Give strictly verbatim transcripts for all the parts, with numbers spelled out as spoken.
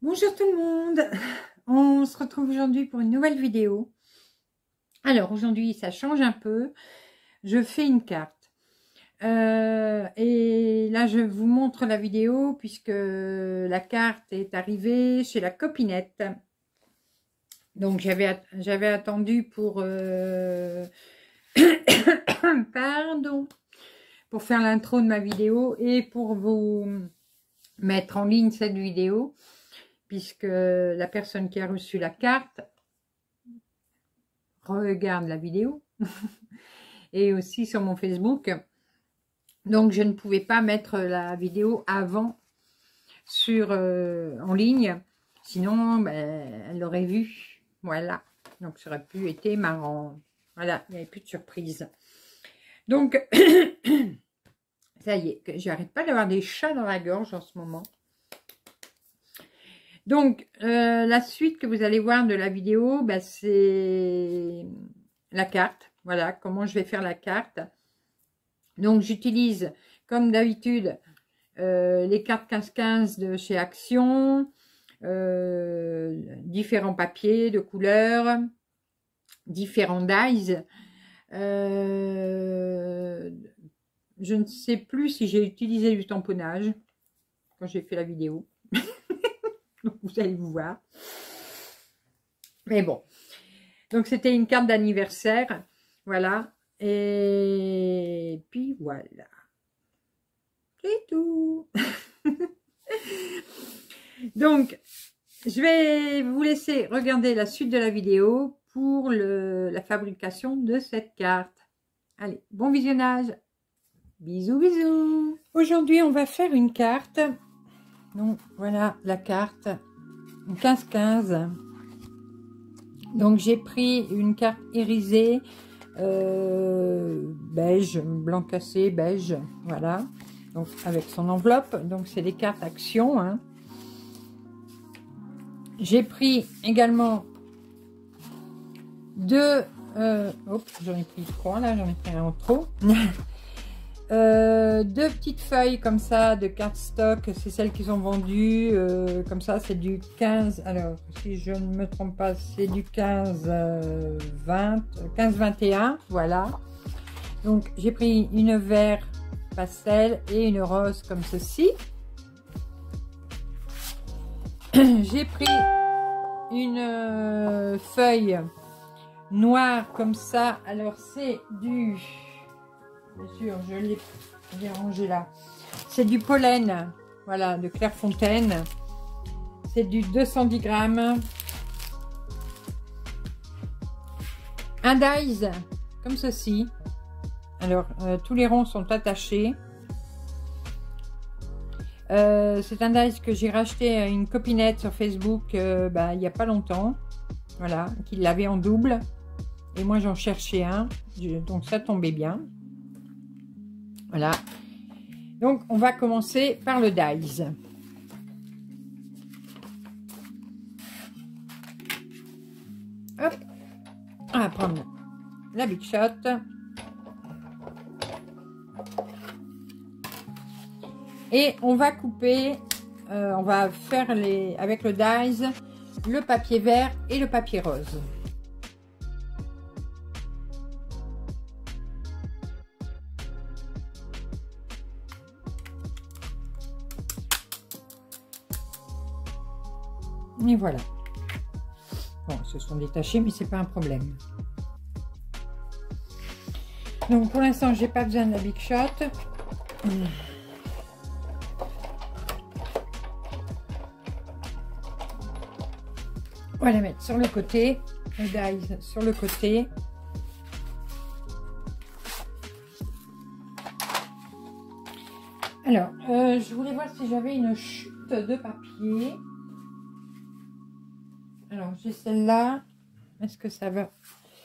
Bonjour tout le monde, on se retrouve aujourd'hui pour une nouvelle vidéo. Alors aujourd'hui ça change un peu, je fais une carte euh, et là je vous montre la vidéo puisque la carte est arrivée chez la copinette. Donc j'avais j'avais attendu pour euh, pardon pour faire l'intro de ma vidéo et pour vous mettre en ligne cette vidéo, puisque la personne qui a reçu la carte regarde la vidéo et aussi sur mon Facebook. Donc je ne pouvais pas mettre la vidéo avant sur euh, en ligne, sinon ben, elle l'aurait vu. Voilà, donc ça aurait pu être marrant. Voilà, il n'y avait plus de surprise. Donc ça y est, j'arrête pas d'avoir des chats dans la gorge en ce moment. Donc, euh, la suite que vous allez voir de la vidéo, bah, c'est la carte. Voilà, comment je vais faire la carte. Donc, j'utilise, comme d'habitude, euh, les cartes quinze quinze de chez Action, euh, différents papiers de couleurs, différents dies. Euh, je ne sais plus si j'ai utilisé du tamponnage quand j'ai fait la vidéo. Vous allez vous voir. Mais bon. Donc, c'était une carte d'anniversaire. Voilà. Et puis, voilà. C'est tout. Donc, je vais vous laisser regarder la suite de la vidéo pour le, la fabrication de cette carte. Allez, bon visionnage. Bisous, bisous. Aujourd'hui, on va faire une carte. Donc voilà la carte quinze quinze. Donc j'ai pris une carte irisée euh, beige, blanc cassé, beige, voilà. Donc avec son enveloppe. Donc c'est les cartes Action. Hein. J'ai pris également deux. Euh, oh, j'en ai pris trois là, j'en ai pris un en trop. Euh, deux petites feuilles comme ça de cartes stock, c'est celles qui sont vendues euh, comme ça, c'est du quinze, alors si je ne me trompe pas, c'est du quinze vingt, quinze vingt et un, voilà. Donc j'ai pris une vert pastel et une rose comme ceci. J'ai pris une euh, feuille noire comme ça, alors c'est du... Bien sûr, je l'ai rangé là. C'est du pollen, voilà, de Clairefontaine. C'est du deux cent dix grammes. Un dies, comme ceci. Alors, euh, tous les ronds sont attachés. Euh, c'est un dies que j'ai racheté à une copinette sur Facebook euh, bah, il n'y a pas longtemps. Voilà, qui l'avait en double. Et moi, j'en cherchais un. Donc, ça tombait bien. Voilà, donc on va commencer par le dies. Hop, on va prendre la Big Shot. Et on va couper, euh, on va faire les, avec le dies, le papier vert et le papier rose. Et voilà. Bon, ils se sont détachés, mais c'est pas un problème. Donc pour l'instant, j'ai pas besoin de la Big Shot. On va la mettre sur le côté. Le dies sur le côté. Alors, euh, je voulais voir si j'avais une chute de papier. Alors, j'ai celle-là. Est-ce que ça va?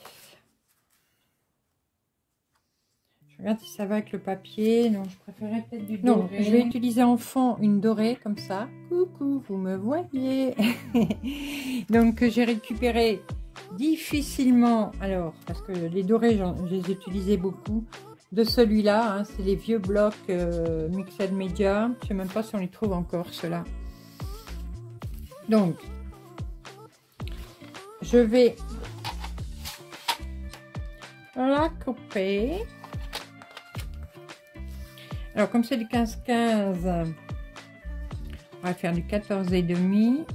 Je regarde si ça va avec le papier. Non, je préférais peut-être du doré. Non, je vais utiliser en fond une dorée comme ça. Coucou, vous me voyez. Donc, j'ai récupéré difficilement. Alors, parce que les dorés, je les utilisais beaucoup. De celui-là, hein, c'est les vieux blocs euh, Mixed Media. Je ne sais même pas si on les trouve encore, ceux-là. Donc, je vais la couper. Alors, comme c'est du quinze quinze, on va faire du quatorze et demi.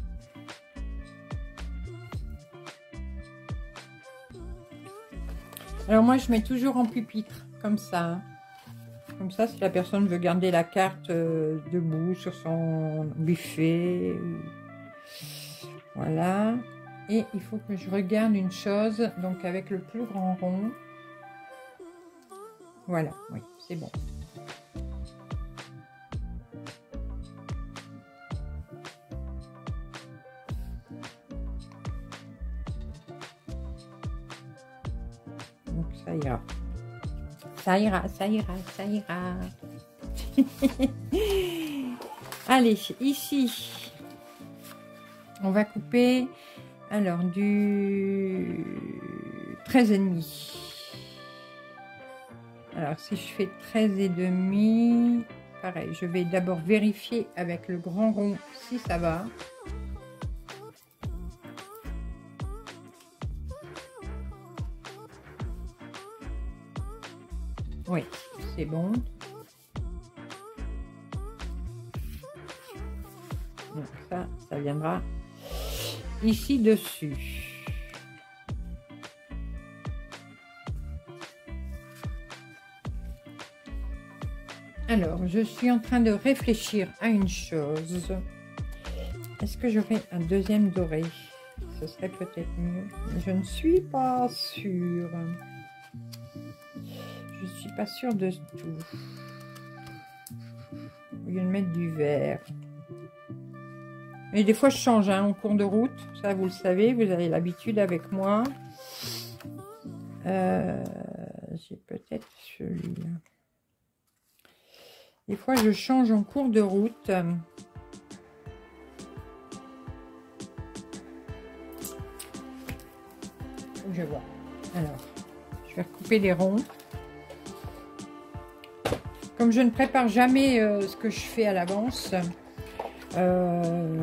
Alors, moi, je mets toujours en pupitre, comme ça. Comme ça, si la personne veut garder la carte euh, debout sur son buffet. Voilà. Et il faut que je regarde une chose, donc avec le plus grand rond. Voilà, oui, c'est bon. Donc ça ira. Ça ira, ça ira, ça ira. Allez, ici, on va couper, alors, du treize et demi. Alors, si je fais treize et demi, pareil, je vais d'abord vérifier avec le grand rond si ça va. Oui, c'est bon. Donc ça, ça viendra ici dessus. Alors, je suis en train de réfléchir à une chose. Est-ce que j'aurai un deuxième doré? Ce serait peut-être mieux. Mais je ne suis pas sûre. Je ne suis pas sûre de tout. Au lieu de mettre du vert. Mais des fois, je change hein, en cours de route. Ça, vous le savez, vous avez l'habitude avec moi. Euh, J'ai peut-être celui-là. Des fois, je change en cours de route. Je vois. Alors, je vais recouper les ronds. Comme je ne prépare jamais euh, ce que je fais à l'avance, euh,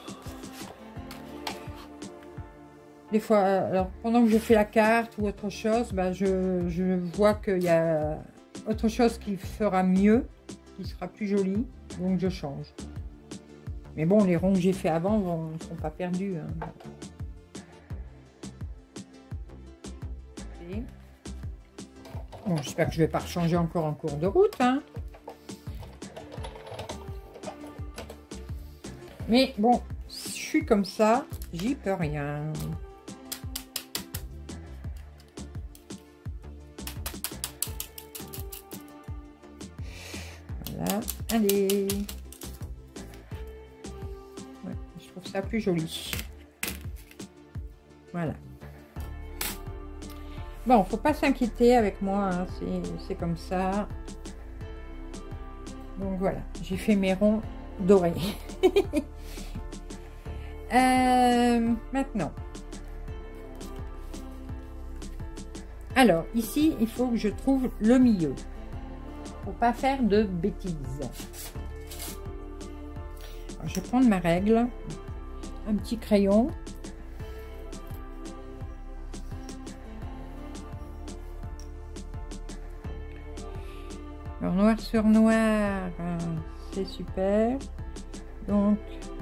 des fois, alors pendant que je fais la carte ou autre chose, bah, je, je vois qu'il y a autre chose qui fera mieux, qui sera plus joli, donc je change. Mais bon, les ronds que j'ai fait avant ne sont pas perdus. Hein. Bon, j'espère que je ne vais pas changer encore en cours de route. Hein. Mais bon, je suis comme ça, j'y peux rien. Voilà, allez. Ouais, je trouve ça plus joli. Voilà. Bon, faut pas s'inquiéter avec moi, hein, c'est comme ça. Donc voilà, j'ai fait mes ronds dorés. euh, maintenant. Alors, ici, il faut que je trouve le milieu. Pour pas faire de bêtises. Alors, je vais prendre ma règle. Un petit crayon. Alors, noir sur noir, c'est super. Donc,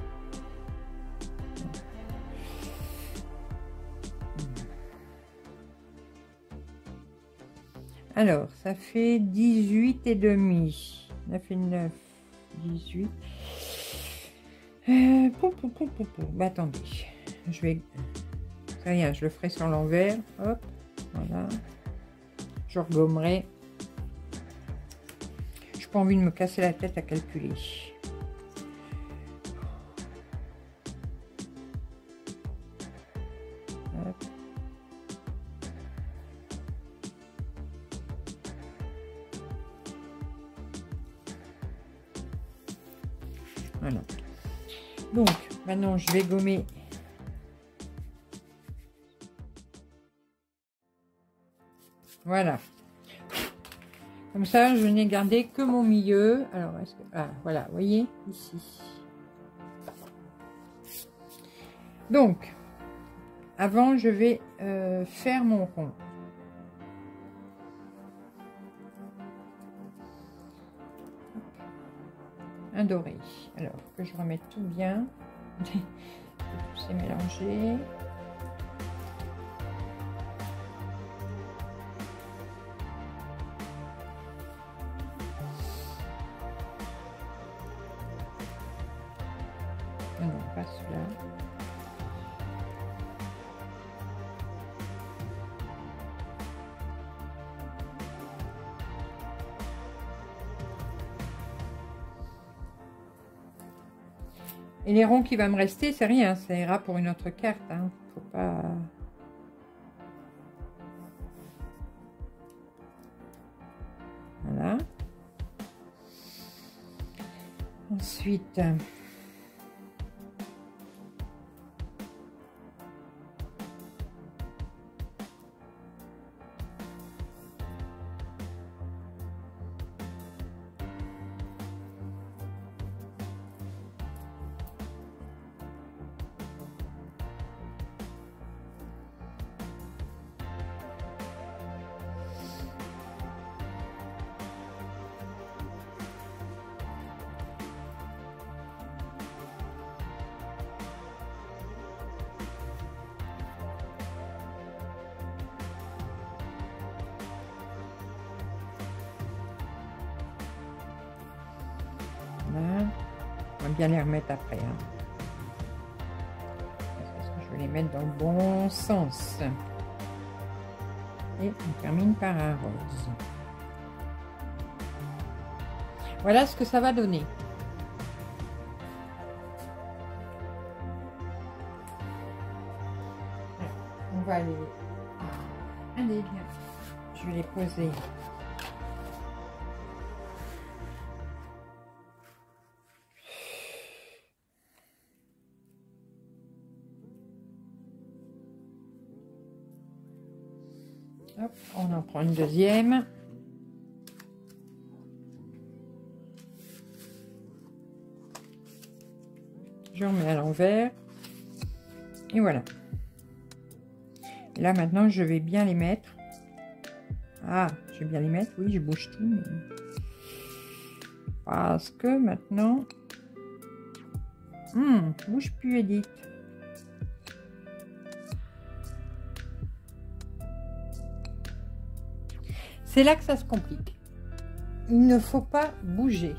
alors, ça fait dix-huit et demi. neuf et neuf, dix-huit. Euh, pou, pou, pou, pou, pou. Bah, attendez, je vais... Ça y est, je le ferai sur l'envers. Hop, voilà. Je regommerai. Je n'ai pas envie de me casser la tête à calculer. Hop. Voilà. Donc, maintenant, je vais gommer. Voilà. Comme ça, je n'ai gardé que mon milieu. Alors, est-ce que... Ah, voilà, vous voyez, ici. Donc, avant, je vais euh, faire mon rond. Un doré. Alors, que je remette tout bien. Tout c'est mélangé. Ah non, pas celui-là. Et les ronds qui va me rester, c'est rien, ça ira pour une autre carte. Hein. Faut pas. Voilà. Ensuite. Voilà. On va bien les remettre après. Hein. Parce que je vais les mettre dans le bon sens. Et on termine par un rose. Voilà ce que ça va donner. On va aller. Allez, bien. Je vais les poser. Hop, on en prend une deuxième. Je remets à l'envers. Et voilà. Et là maintenant, je vais bien les mettre. Ah, je vais bien les mettre. Oui, je bouge tout. Mais... Parce que maintenant... Hum, bouge plus, Edith. C'est là que ça se complique. Il ne faut pas bouger.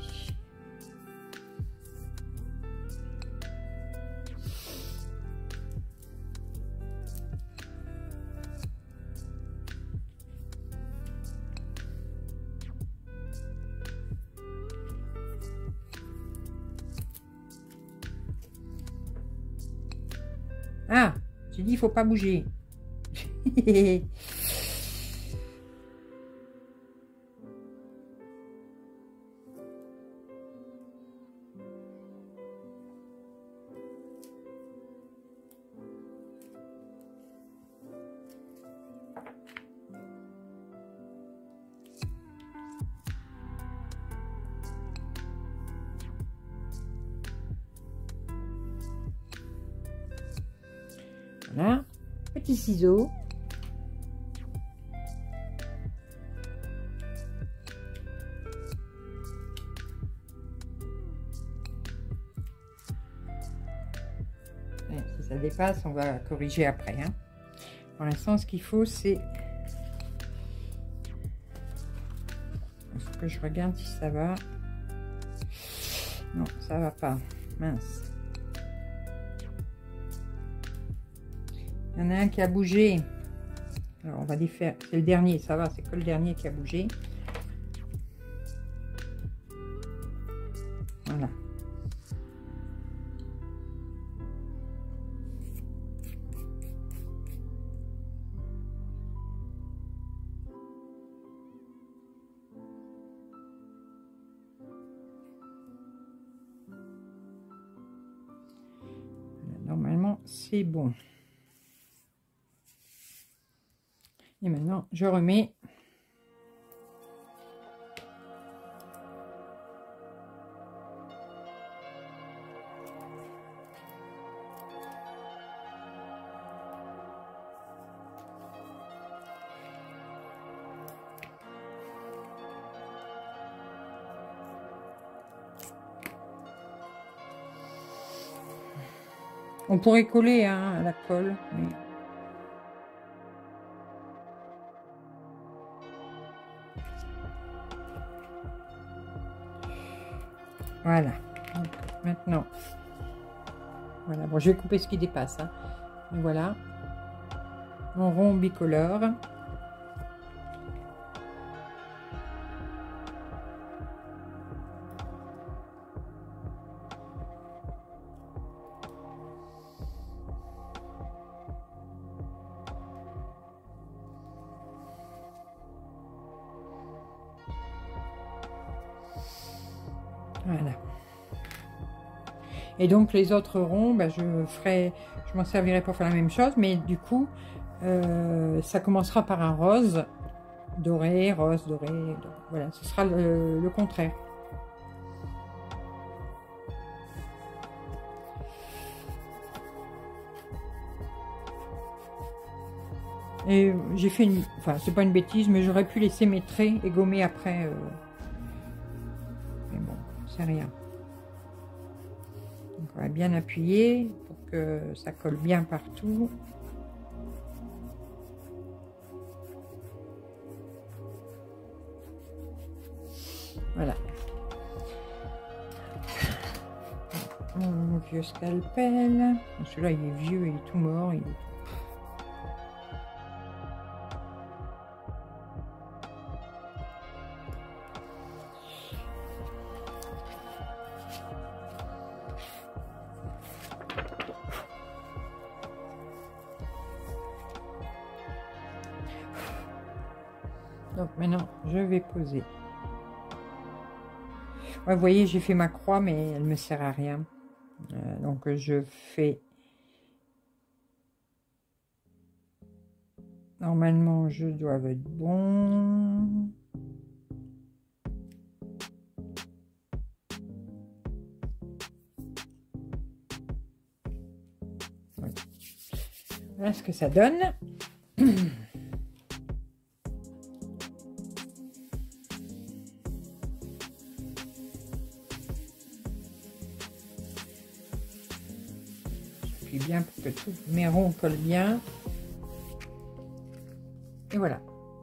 Ah, j'ai dit il faut pas bouger. Voilà, petit ciseau. Et si ça dépasse, on va corriger après. Hein. Pour l'instant, ce qu'il faut, c'est... Il faut que je regarde si ça va. Non, ça va pas. Mince. Il y en a un qui a bougé. Alors, on va les faire. C'est le dernier, ça va, c'est que le dernier qui a bougé. Voilà. Normalement, c'est bon. Et maintenant, je remets. On pourrait coller hein, à la colle, mais... Voilà. Donc, maintenant, voilà. Bon, je vais couper ce qui dépasse. Hein. Voilà. Mon rond bicolore. Voilà. Et donc les autres ronds, ben, je ferai, je m'en servirai pour faire la même chose, mais du coup, euh, ça commencera par un rose, doré, rose, doré, doré. Voilà, ce sera le, le contraire. Et j'ai fait une, enfin c'est pas une bêtise, mais j'aurais pu laisser mes traits et gommer après. Euh, mais bon, c'est rien. Donc on va bien appuyer pour que ça colle bien partout. Voilà. Mon vieux scalpel. Celui-là il est vieux, il est tout mort. Il est... Donc maintenant, je vais poser. Ouais, vous voyez, j'ai fait ma croix, mais elle ne me sert à rien. Euh, donc je fais... Normalement, je dois être bon. Voilà ce que ça donne. Bien pour que tous mes ronds collent bien. Et voilà.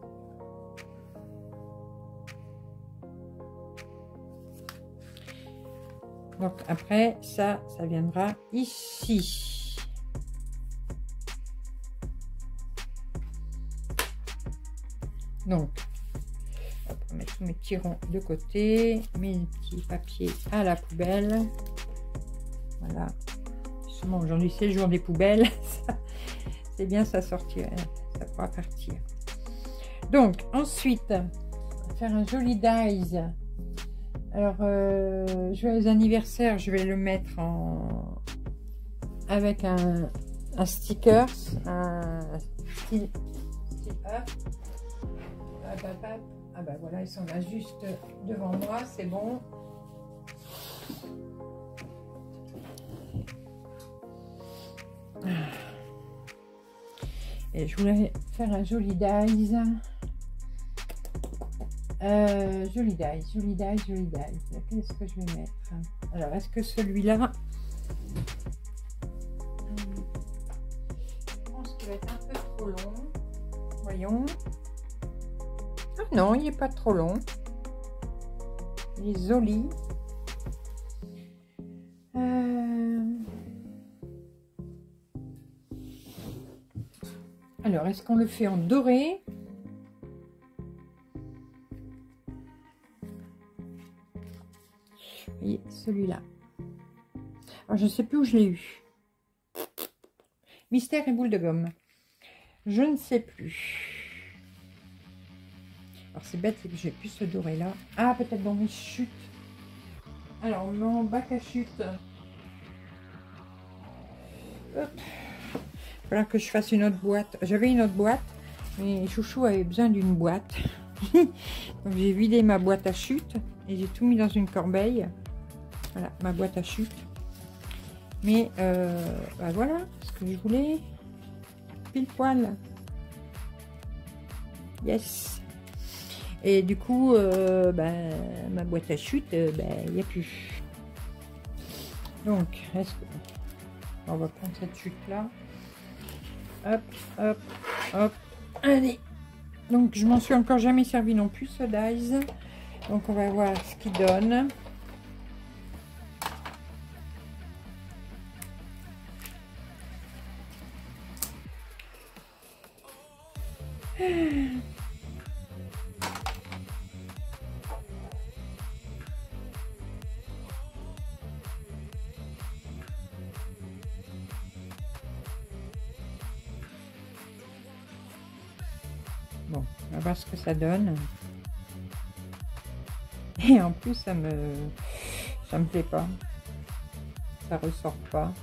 Donc après ça, ça viendra ici. Donc, hop, on va mettre tous mes petits ronds de côté, mes petits papiers à la poubelle. Voilà. Aujourd'hui c'est le jour des poubelles, c'est bien, ça sortir, ça pourra partir. Donc ensuite, on va faire un joli dies. Alors euh, joyeux anniversaire, je vais le mettre en avec un, un sticker, un style, style up. Hop, hop, hop. Ah bah voilà, ils sont là juste devant moi, c'est bon. Et je voulais faire un joli dies. Euh, joli dies, joli dies, joli dies. Qu'est-ce que je vais mettre? Alors, est-ce que celui-là... Je pense qu'il va être un peu trop long. Voyons. Ah non, il n'est pas trop long. Il est joli. Alors, est-ce qu'on le fait en doré? Et celui-là. Alors, je ne sais plus où je l'ai eu. Mystère et boule de gomme. Je ne sais plus. Alors, c'est bête, c'est que j'ai plus ce doré-là. Ah, peut-être dans mes chutes. Alors, mon bac à chute. Hop. Il va falloir que je fasse une autre boîte. J'avais une autre boîte, mais Chouchou avait besoin d'une boîte. Donc j'ai vidé ma boîte à chute et j'ai tout mis dans une corbeille. Voilà, ma boîte à chute. Mais euh, bah voilà ce que je voulais. Pile poil. Yes. Et du coup, euh, bah, ma boîte à chute, il euh, bah, n'y a plus. Donc, est-ce que... On va prendre cette chute là. Hop, hop, hop. Allez. Donc je m'en suis encore jamais servi non plus ce dies. Donc on va voir ce qu'il donne. Bon, on va voir ce que ça donne. Et en plus, ça me, ça me plaît pas. Ça ressort pas.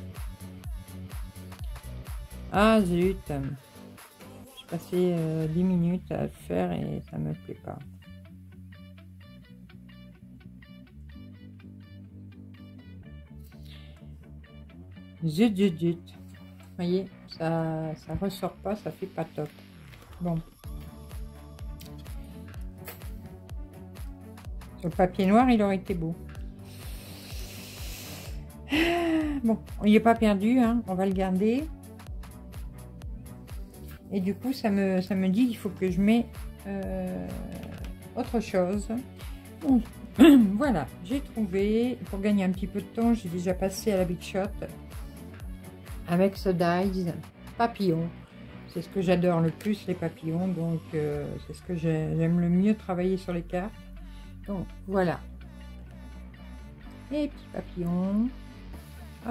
Ah zut! J'ai passé euh, dix minutes à le faire et ça me plaît pas. Zut, zut, zut. Vous voyez, ça, ça ressort pas, ça fait pas top. Bon. Sur le papier noir, il aurait été beau. Bon, il n'est pas perdu, hein, on va le garder. Et du coup, ça me, ça me dit qu'il faut que je mette euh, autre chose. Bon, voilà, j'ai trouvé. Pour gagner un petit peu de temps, j'ai déjà passé à la Big Shot avec ce dies papillon. C'est ce que j'adore le plus, les papillons. Donc, euh, c'est ce que j'aime le mieux travailler sur les cartes. Donc voilà, les petits papillons, hop.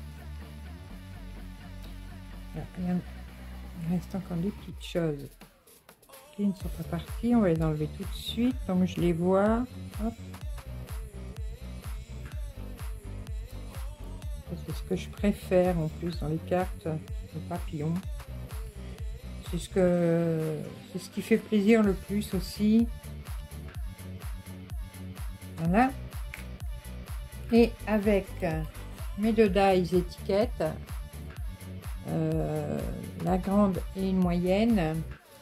Là, il reste encore des petites choses qui ne sont pas parties. On va les enlever tout de suite, donc je les vois. Hop. C'est ce que je préfère en plus dans les cartes, les papillons. C'est ce que c'est ce qui fait plaisir le plus aussi. Voilà. Et avec mes deux dies étiquettes, euh, la grande et une moyenne,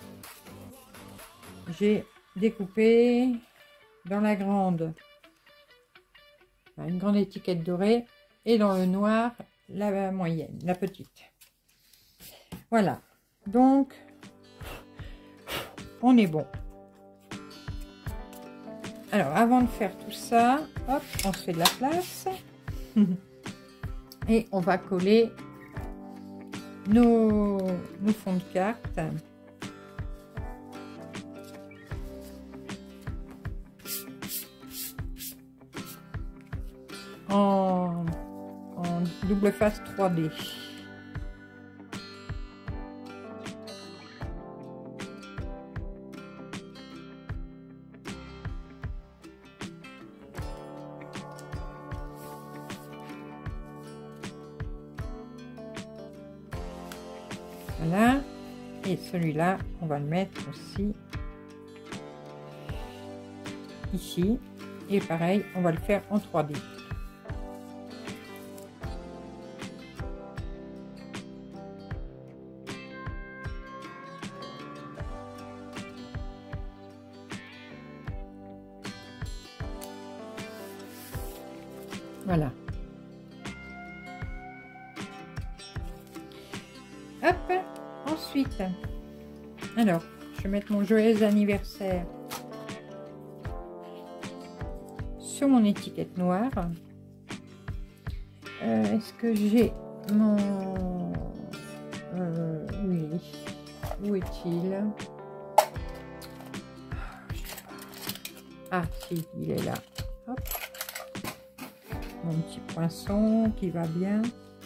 j'ai découpé dans la grande une grande étiquette dorée et dans le noir la moyenne, la petite. Voilà. Donc, on est bon. Alors, avant de faire tout ça, hop, on se fait de la place. Et on va coller nos, nos fonds de cartes. En, en double face trois D. Voilà, et celui-là, on va le mettre aussi ici, et pareil, on va le faire en trois D. Voilà. Hop, ensuite, alors, je vais mettre mon joyeux anniversaire sur mon étiquette noire. Euh, Est-ce que j'ai mon... Euh, oui, où est-il? Ah, si, il est là. Hop. Mon petit poinçon qui va bien.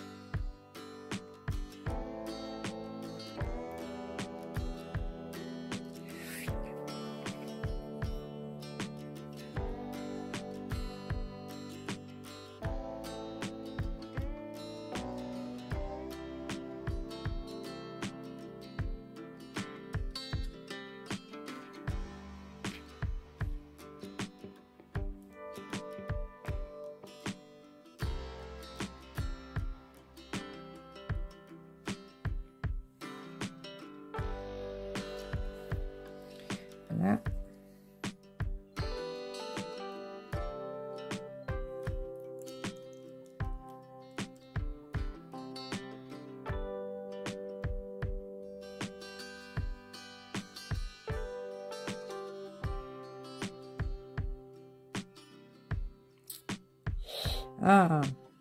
Voilà. Ah.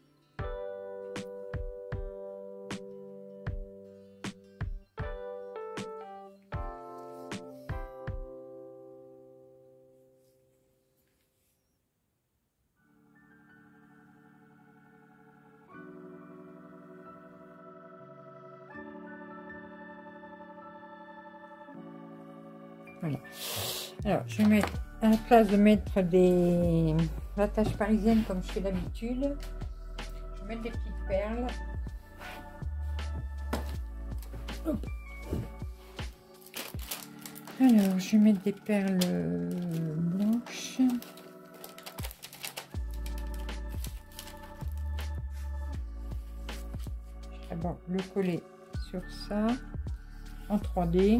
Voilà. Alors, je vais mettre, à la place de mettre des attaches parisiennes comme je fais d'habitude, je vais mettre des petites perles. Hop. Alors, je vais mettre des perles blanches. Je vais d'abord le coller sur ça en trois D.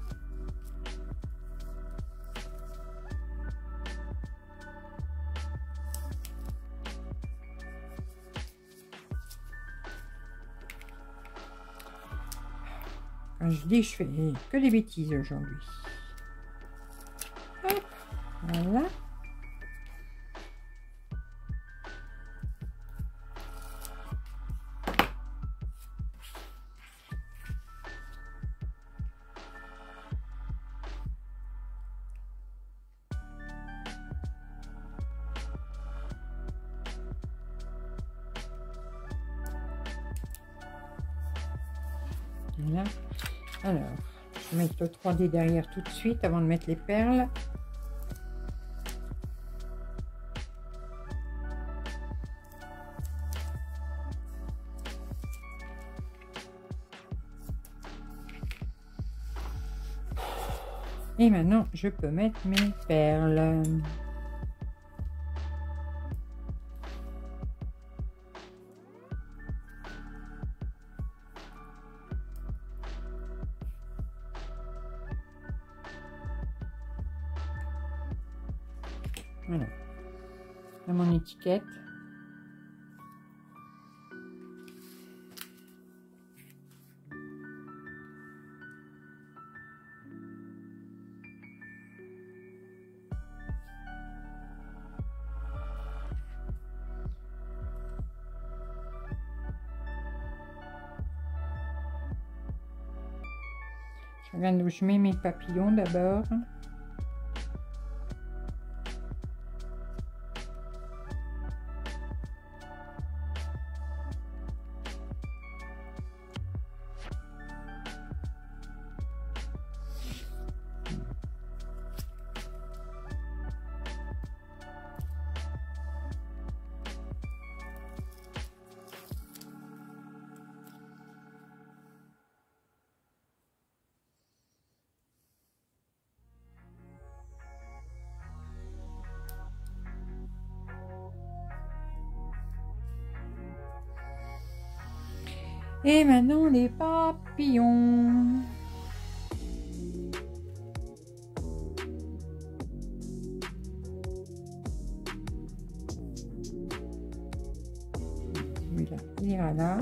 Quand je dis, je fais que des bêtises aujourd'hui. Voilà. Voilà. Alors, je vais mettre le trois D derrière tout de suite avant de mettre les perles. Et maintenant, je peux mettre mes perles. Voilà, à mon étiquette. Je regarde où je mets mes papillons d'abord. Et maintenant les papillons. Celui-là, il ira là.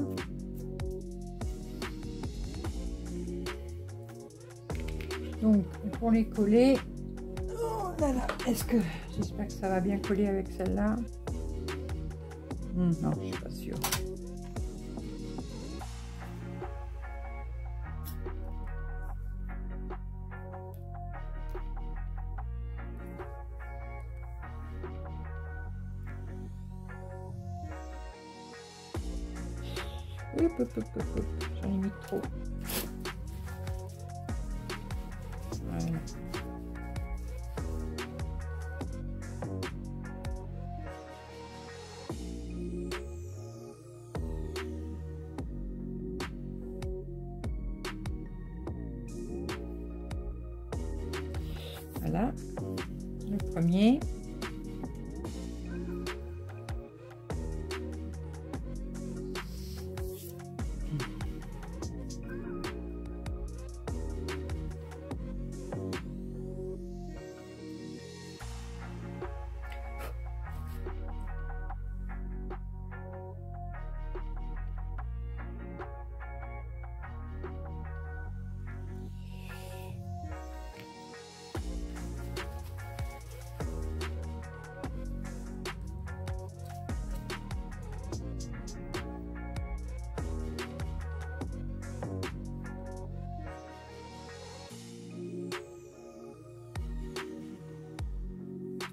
Donc pour les coller, oh là là, est-ce que j'espère que ça va bien coller avec celle-là? Hum, non, je suis pas sûre. Hop, hop, hop, hop, hop. J'en ai mis trop. Voilà. Voilà, le premier.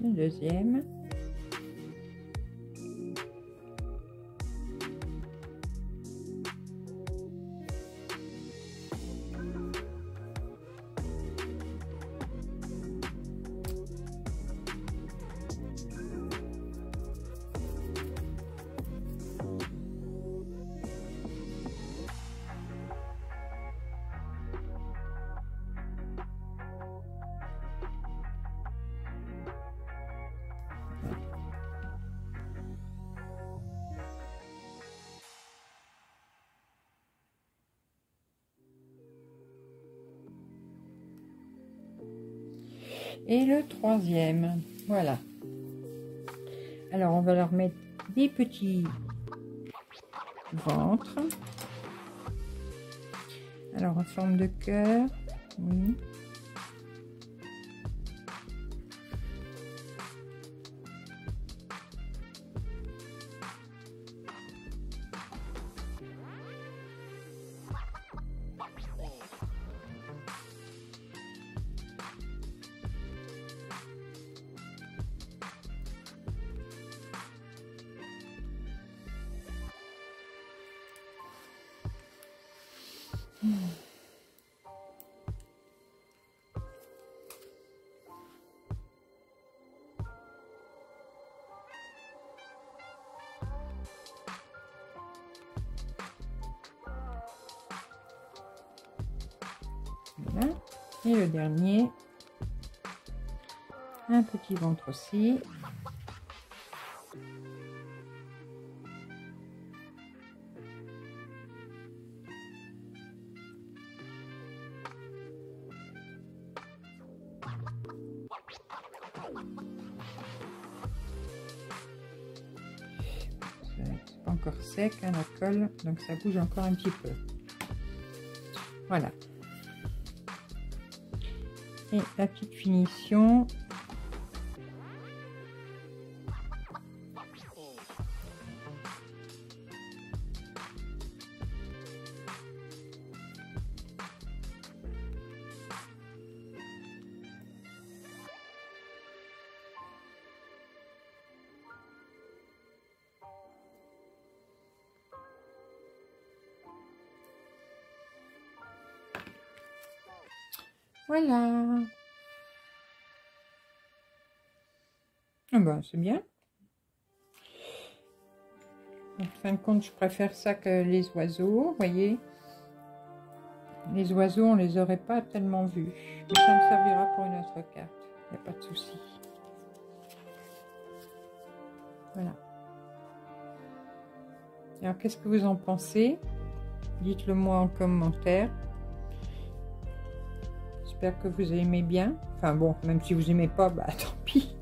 le deuxième. Et le troisième, voilà. Alors on va leur mettre des petits ventres. Alors en forme de cœur, oui. Voilà. Et le dernier, un petit ventre aussi. C'est pas encore sec, hein, la colle, donc ça bouge encore un petit peu. Voilà. Et la petite finition. Voilà. Ah ben, c'est bien. En fin de compte, je préfère ça que les oiseaux, vous voyez. Les oiseaux, on les aurait pas tellement vus. Mais ça me servira pour une autre carte. Il n'y a pas de souci. Voilà. Alors, qu'est-ce que vous en pensez? Dites-le moi en commentaire. J'espère que vous aimez bien. Enfin bon, même si vous n'aimez pas, bah tant pis.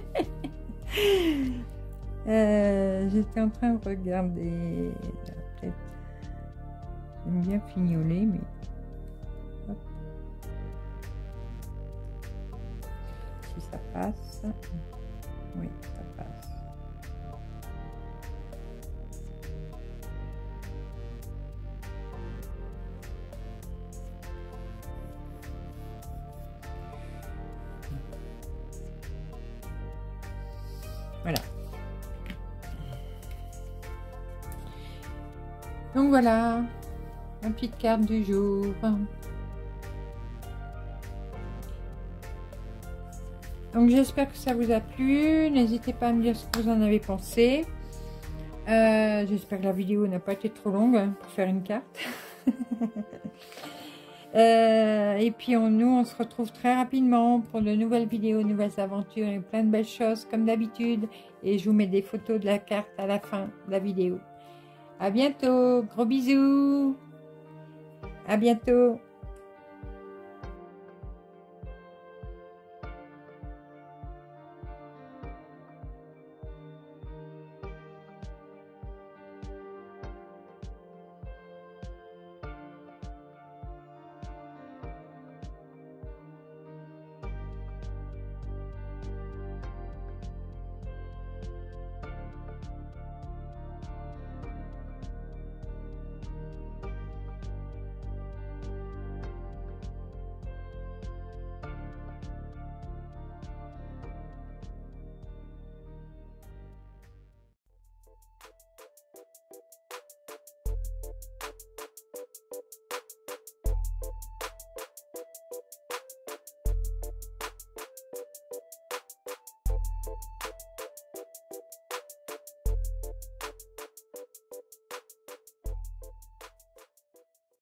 euh, J'étais en train de regarder. Peut-être. J'aime bien fignoler, mais. Hop. Si ça passe. Oui, ça passe. Voilà. Donc voilà, ma petite carte du jour. Donc j'espère que ça vous a plu. N'hésitez pas à me dire ce que vous en avez pensé. Euh, j'espère que la vidéo n'a pas été trop longue pour faire une carte. Euh, et puis on, nous on se retrouve très rapidement pour de nouvelles vidéos, nouvelles aventures et plein de belles choses comme d'habitude. Et je vous mets des photos de la carte à la fin de la vidéo. À bientôt, gros bisous, à bientôt.